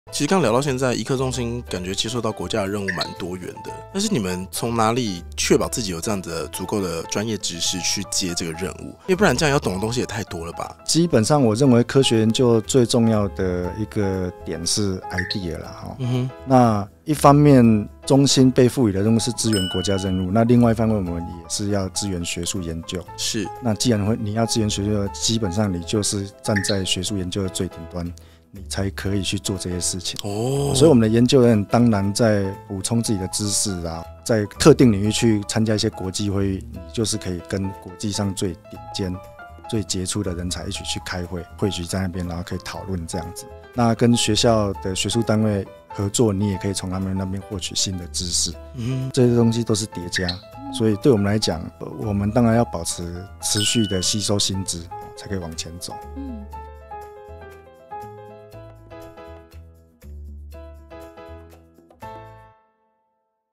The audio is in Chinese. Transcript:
其实刚聊到现在，医科中心感觉接受到国家的任务蛮多元的，但是你们从哪里确保自己有这样的足够的专业知识去接这个任务？因为不然这样要懂的东西也太多了吧？ 基本上我认为科学研究最重要的一个点是 idea 啦。那一方面中心被赋予的任务是支援国家任务，那另外一方面我们也是要支援学术研究。 是，那既然你要支援学术，基本上你就是站在学术研究的最顶端，你才可以去做这些事情。所以我们的研究人当然在补充自己的知识啊，在特定领域去参加一些国际会议，你就是可以跟国际上最顶尖、最杰出的人才一起去开会，汇聚在那边，然后可以讨论这样子。那跟学校的学术单位合作，你也可以从他们那边获取新的知识。这些东西都是叠加，所以对我们来讲，我们当然要保持持续的吸收新知，才可以往前走。